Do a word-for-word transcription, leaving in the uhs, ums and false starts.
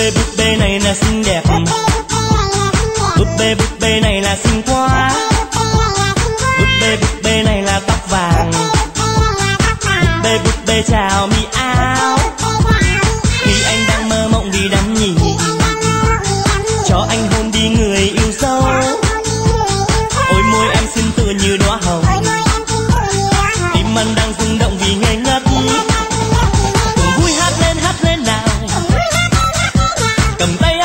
bê búp bê này là xinh đẹp, búp bê búp bê này là xinh quá, búp bê búp bê này là tóc vàng, búp bê búp bê chào mi áo. Khi anh đang mơ mộng vì đắm nhìn, cho anh hôn đi người yêu dấu. Ôi môi em xinh tựa như đóa hồng, tim anh đang rung động vì ngây ngất. Cùng vui hát lên hát lên nào, cầm tay